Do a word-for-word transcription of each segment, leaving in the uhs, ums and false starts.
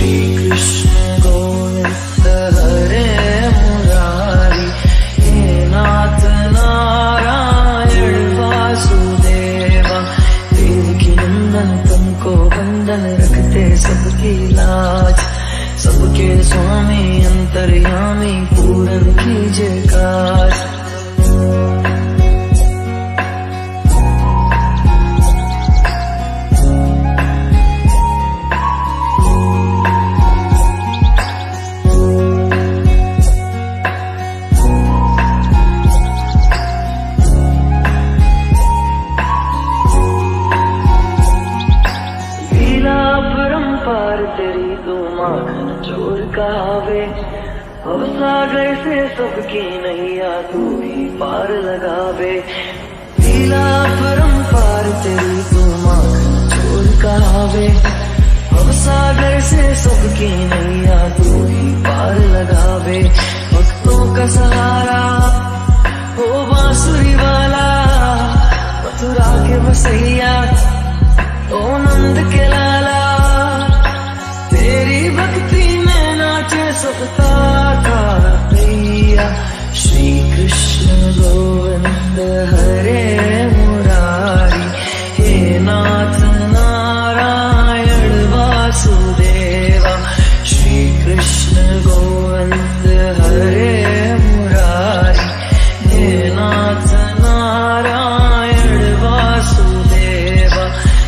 श्री कृष्ण गोविंद हरे मुरारी, हे नाथ नारायण वासुदेवा। देवकी नंदन तुमको बंधन रखते सबकी लाज, सबके स्वामी अंतर्यामी पूरन कीजिए काज। तेरी तो माखन चोर कहावे, अब सागर से सबकी नैया तू ही पार लगावे। लीला परंपार तेरी तो माखन चोर कहावे, अब सागर से सबकी नैया तू ही पार लगावे। भक्तों का सहारा हो बांसुरी वाला, मथुरा के बसैया ओ नंद के लाला। तेरी भक्ति में नाचे सबका भैया। श्री कृष्ण गोविंद हरे मुरारी, हे नाथ नारायण वासुदेवा। श्री कृष्ण गोविंद हरे मुरारी, हे नाथ नारायण वासुदेवा।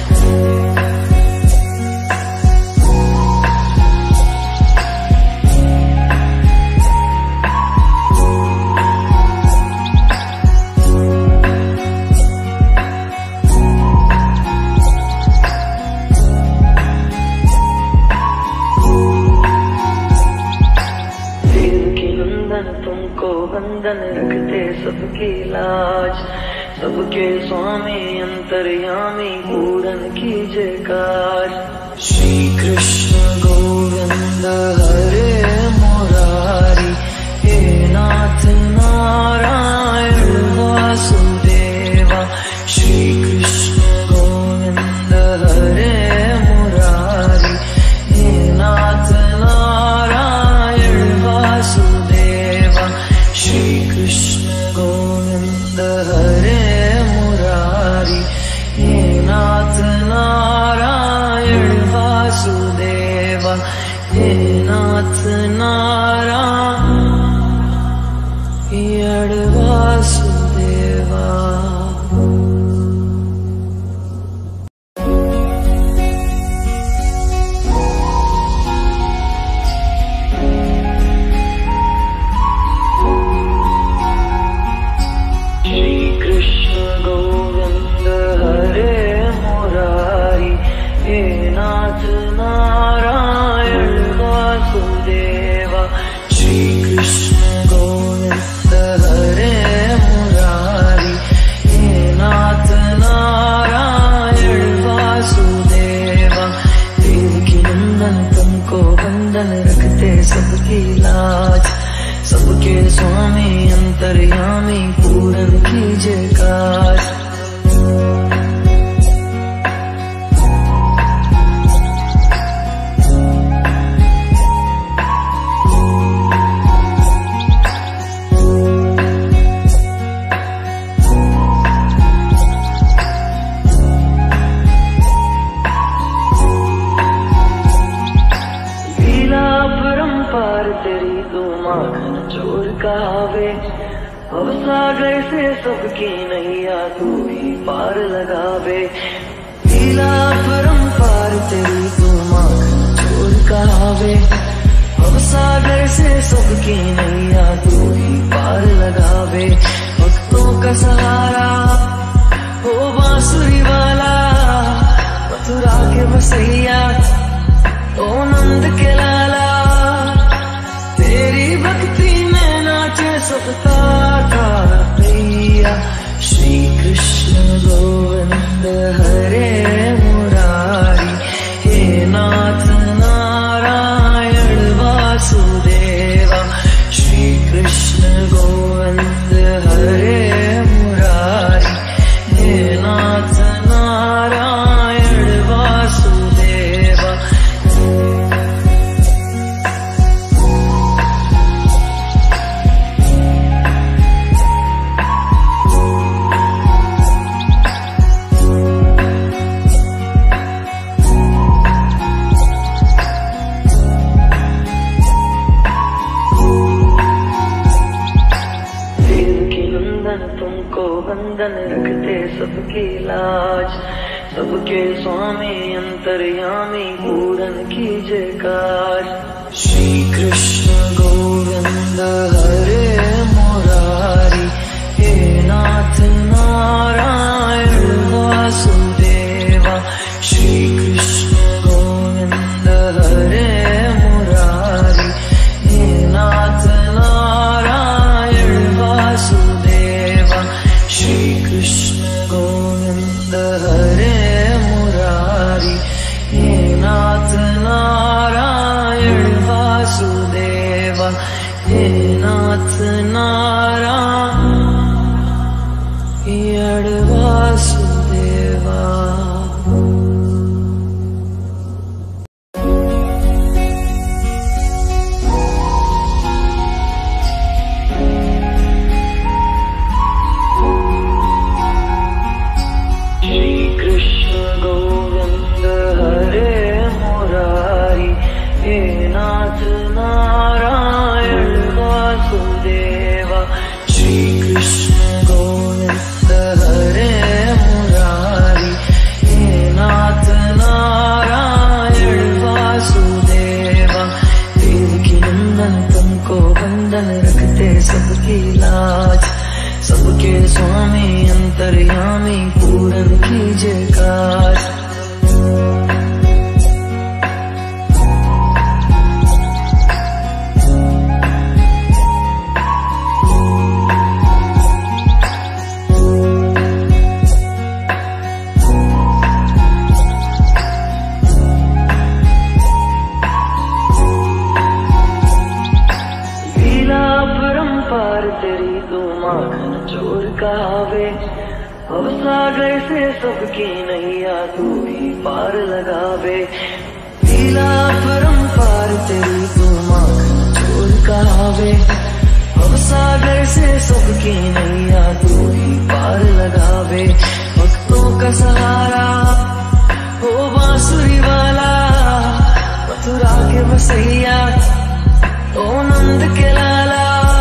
तुमको बंधन रखते सबकी लाज, सबके स्वामी अंतर्यामी पूरन कीजिए काज। श्री कृष्ण गोविंद हरे मुरारी, हे नाथ नारायण वासुदेवा। श्री कृष्ण गोविंद हरे मुरारी, हे नाथ नारायण वासुदेवा। श्री कृष्ण गोविंद हरे मुरारी, हे नाथ नारायण वासुदेवा। हे नाथ नारायण वासुदेवा। सबकी लाज, सबके स्वामी अंतर्यामी पूरन कीजिए काज। तेरी तो माखन चोर कहावे, अब सागर से सबकी नैया तू ही पार लगावे। लीला परंपार तेरी तो माखन चोर कहावे, अब सागर से सबकी नैया तू ही पार लगावे। भक्तों का सहारा हो बांसुरी वाला, मथुरा के बसैया ओ नंद के लाला। तेरी भक्ति में नाचे सबका भैया। श्री कृष्ण गोविंद हरे मुरारी, हे नाथ नारायण वासुदेवा। श्री कृष्ण गोविंद हरे मुरारी, हे नाथ नारायण वासुदेवा। बंधन रखते सबकी लाज, सबके स्वामी अंतर्यामी पूरन कीजे काज। श्री कृष्ण गोविंद हरे मुरारी, हे नाथ नारायण वासुदेवा। श्री कृष्ण गोविंद हरे मुरारी, हे नाथ नारायण वासुदेवा। श्री कृष्ण गोविंद हरे मुरारी, हे नाथ नारायण वासुदेवा। हे नाथ नारायण वासुदेवा। सबकी लाज, सबके स्वामी अंतर्यामी पूरन कीजे काज। तेरी तू माखन चोर कहावे, अब सागर से सबकी नैया तू ही पार लगावे। लीला परंपार तेरी तू माखन चोर कहावे, अब सागर से सबकी नैया तू ही पार लगावे। भक्तों का सहारा हो बांसुरी वाला, मथुरा के बसैया ओ नंद के लाला।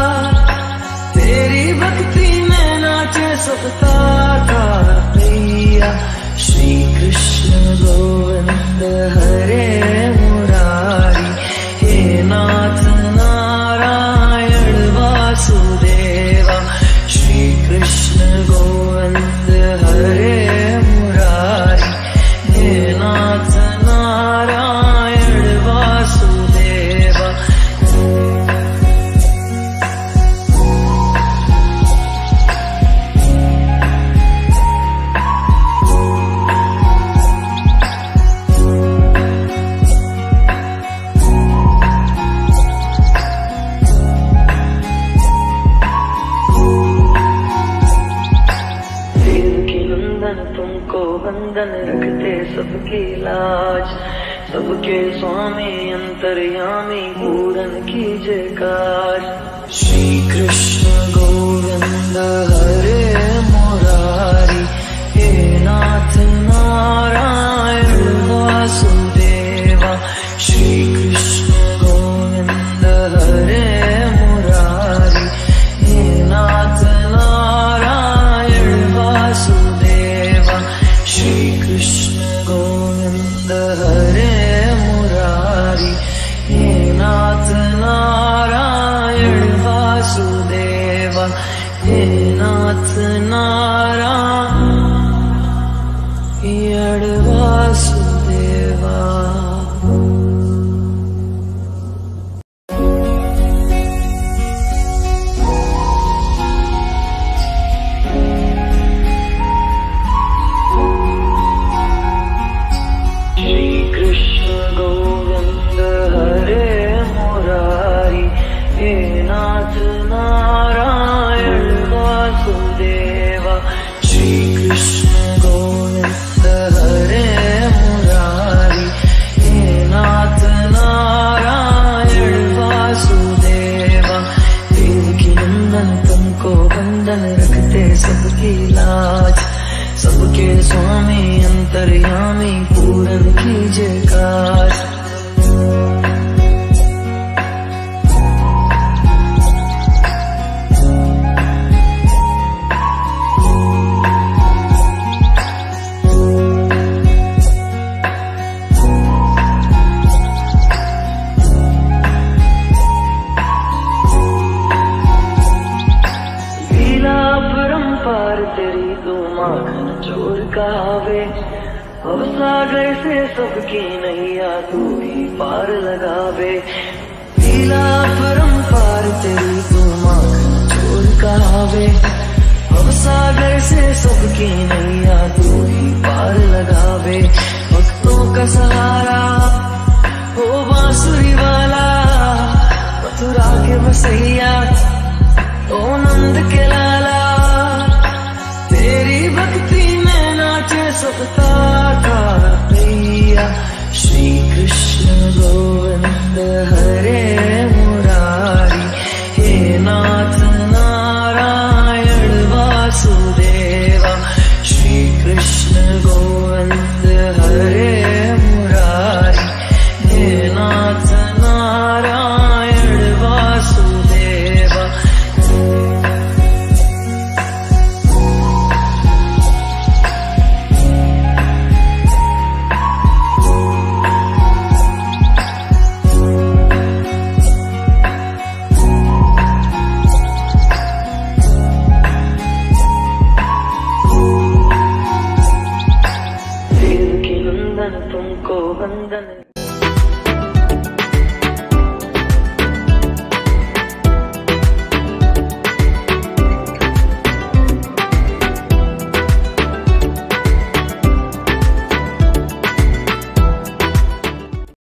तेरी भक्ति में नाचे सबका भैया। श्री कृष्ण गोविंद हरे मुरारी, हे नाथ नारायण वासुदेवा। श्री कृष्ण गोविंद हरे मुरारी, हे नाथ नारायण वासुदेवा। तुमको बंधन रखते सबकी लाज, सबके स्वामी अंतर्यामी पूरन कीजे काज। श्री कृष्ण गोविंद हरे मुरारी, हे नाथ नारायण वासुदेवा। श्री कृष्ण गोविंद हरे मुरारी, हे नाथ नारायण वासुदेवा। श्री कृष्ण गोविंद हरे मुरारी, हे नाथ नारायण वासुदेवा। हे नाथ नारायण वासुदेवा। कहावे, अब सागर से सबकी नैया तू ही पार लगावे। लीला परंपार तेरी तू माखन चोर कहावे, अब सागर से सबकी नैया तू ही पार लगावे। भक्तों का सहारा हो बांसुरी वाला, मथुरा के बसैया ओ नंद के लाला, तेरी भक्ति में नाचे सबका भैया। श्री कृष्ण गोविंद हरे मुरारी, हे नाथ नारायण वासुदेवा। श्री कृष्ण गोविंद हरे मुरारी, हे नाथ